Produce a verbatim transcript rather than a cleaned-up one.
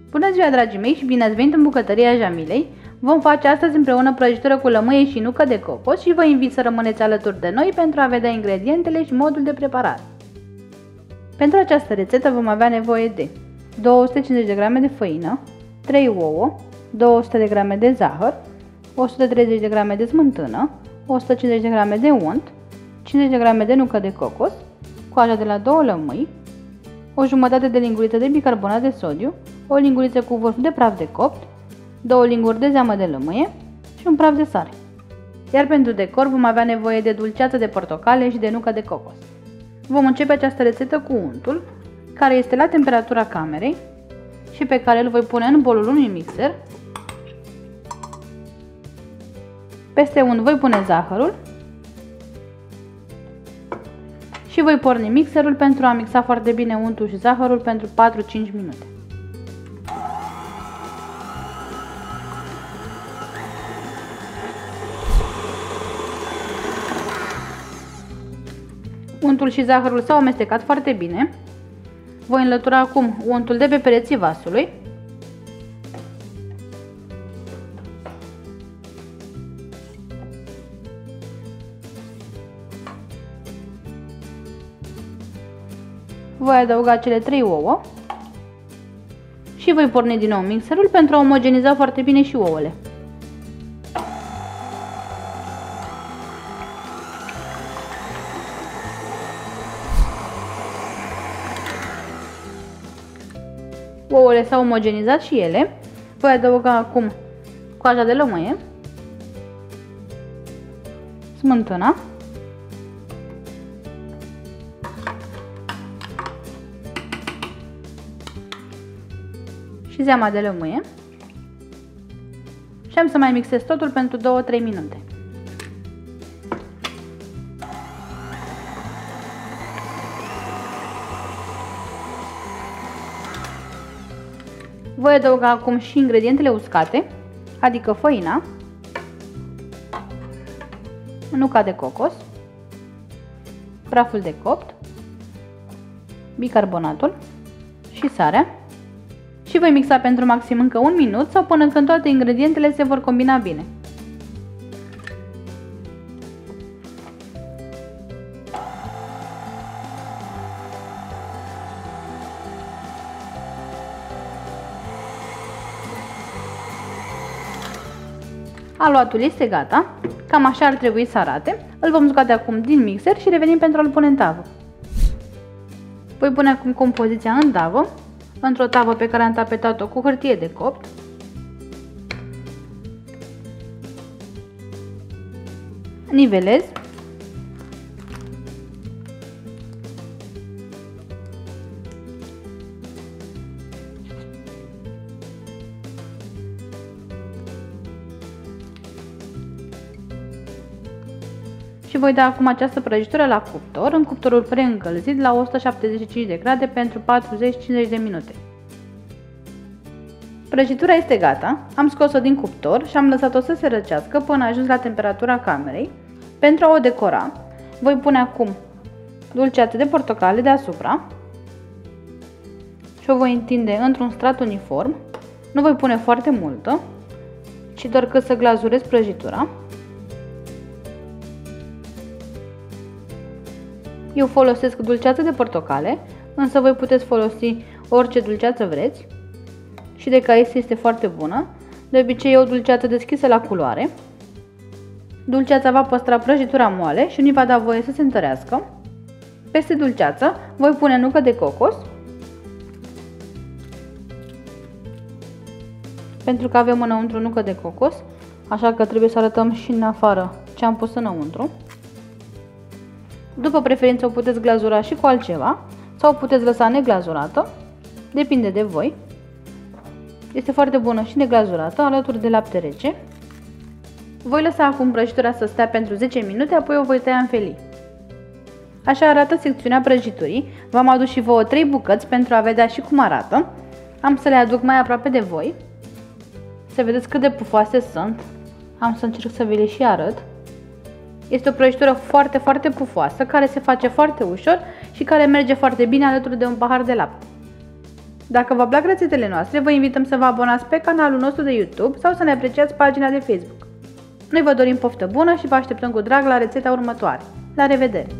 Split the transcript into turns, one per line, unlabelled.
Bună ziua, dragii mei, și bine ați venit în bucătăria Jamilei! Vom face astăzi împreună prăjitură cu lămâie și nucă de cocos și vă invit să rămâneți alături de noi pentru a vedea ingredientele și modul de preparare. Pentru această rețetă vom avea nevoie de două sute cincizeci de grame de făină, trei ouă, două sute de grame de zahăr, o sută treizeci de grame de smântână, o sută cincizeci de grame de unt, cincizeci de grame de nucă de cocos, coaja de la două lămâi, o jumătate de linguriță de bicarbonat de sodiu, o linguriță cu vârf de praf de copt, două linguri de zeamă de lămâie și un praf de sare. Iar pentru decor vom avea nevoie de dulceață de portocale și de nucă de cocos. Vom începe această rețetă cu untul, care este la temperatura camerei și pe care îl voi pune în bolul unui mixer. Peste unt voi pune zahărul și voi porni mixerul pentru a mixa foarte bine untul și zahărul pentru patru-cinci minute. Untul și zahărul s-au amestecat foarte bine. Voi înlătura acum untul de pe pereții vasului. Voi adăuga cele trei ouă și voi porni din nou mixerul pentru a omogeniza foarte bine și ouăle. Ouăle s-au omogenizat și ele. Voi adăuga acum coaja de lămâie, smântâna, și zeama de lămâie și am să mai mixez totul pentru două-trei minute. Voi adăuga acum și ingredientele uscate, adică făina, nuca de cocos, praful de copt, bicarbonatul și sarea și voi mixa pentru maxim încă un minut sau până când toate ingredientele se vor combina bine. Aluatul este gata, cam așa ar trebui să arate. Îl vom scoate acum din mixer și revenim pentru a-l pune în tavă. Voi pune acum compoziția în tavă, într-o tavă pe care am tapetat-o cu hârtie de copt. Nivelez. Și voi da acum această prăjitură la cuptor, în cuptorul preîncălzit la o sută șaptezeci și cinci de grade pentru patruzeci-cincizeci de minute. Prăjitura este gata, am scos-o din cuptor și am lăsat-o să se răcească până a ajuns la temperatura camerei. Pentru a o decora, voi pune acum dulceață de portocale deasupra și o voi întinde într-un strat uniform. Nu voi pune foarte multă, ci doar cât să glazurez prăjitura. Eu folosesc dulceață de portocale, însă voi puteți folosi orice dulceață vreți și de cais este foarte bună. De obicei e o dulceață deschisă la culoare. Dulceața va păstra prăjitura moale și nu va da voie să se întărească. Peste dulceață voi pune nucă de cocos, pentru că avem înăuntru nucă de cocos, așa că trebuie să arătăm și în afară ce am pus înăuntru. După preferință o puteți glazura și cu altceva sau o puteți lăsa neglazurată, depinde de voi. Este foarte bună și neglazurată, alături de lapte rece. Voi lăsa acum prăjitura să stea pentru zece minute, apoi o voi tăia în felii. Așa arată secțiunea prăjiturii. V-am adus și vouă trei bucăți pentru a vedea și cum arată. Am să le aduc mai aproape de voi, să vedeți cât de pufoase sunt. Am să încerc să vi le și arăt. Este o prăjitură foarte, foarte pufoasă, care se face foarte ușor și care merge foarte bine alături de un pahar de lapte. Dacă vă plac rețetele noastre, vă invităm să vă abonați pe canalul nostru de YouTube sau să ne apreciați pagina de Facebook. Noi vă dorim poftă bună și vă așteptăm cu drag la rețeta următoare. La revedere!